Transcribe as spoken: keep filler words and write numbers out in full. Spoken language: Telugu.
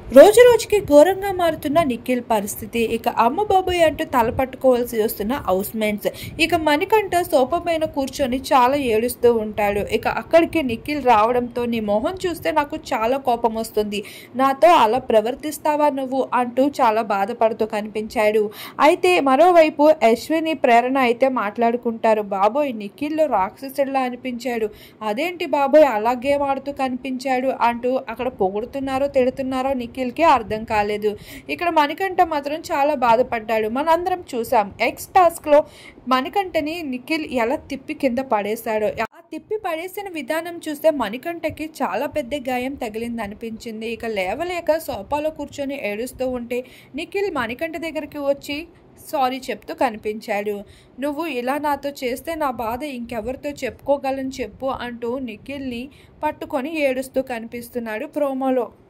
రోజు రోజుకి ఘోరంగా మారుతున్న నిఖిల్ పరిస్థితి. ఇక అమ్మ బాబోయ్ అంటూ తలపట్టుకోవాల్సి వస్తున్న హౌస్ మేట్స్. ఇక మణికంఠ సోఫా పైన కూర్చొని చాలా ఏడుస్తూ ఉంటాడు. ఇక అక్కడికి నిఖిల్ రావడంతో నీ మొహం చూస్తే నాకు చాలా కోపం వస్తుంది, నాతో అలా ప్రవర్తిస్తావా నువ్వు అంటూ చాలా బాధపడుతూ కనిపించాడు. అయితే మరోవైపు అశ్విని ప్రేరణ అయితే మాట్లాడుకుంటారు. బాబోయ్ నిఖిల్లో రాక్షసుడిలా అనిపించాడు, అదేంటి బాబోయ్ అలాగే ఆడుతూ కనిపించాడు అంటూ అక్కడ పొగుడుతున్నారో తిడుతున్నారో నిఖిల్ కి అర్థం కాలేదు. ఇక్కడ మణికంఠ మాత్రం చాలా బాధపడ్డాడు. మనందరం చూసాం ఎక్స్ టాస్క్ లో మణికంఠని నిఖిల్ ఎలా తిప్పి కింద పడేశాడో. ఆ తిప్పి పడేసిన విధానం చూస్తే మణికంఠకి చాలా పెద్ద గాయం తగిలింది అనిపించింది. ఇక లేవలేక సోఫాలో కూర్చొని ఏడుస్తూ ఉంటే నిఖిల్ మణికంఠ దగ్గరికి వచ్చి సారీ చెప్తూ కనిపించాడు. నువ్వు ఇలా నాతో చేస్తే నా బాధ ఇంకెవరితో చెప్పుకోగలను చెప్పు అంటూ నిఖిల్ని పట్టుకొని ఏడుస్తూ కనిపిస్తున్నాడు ప్రోమోలో.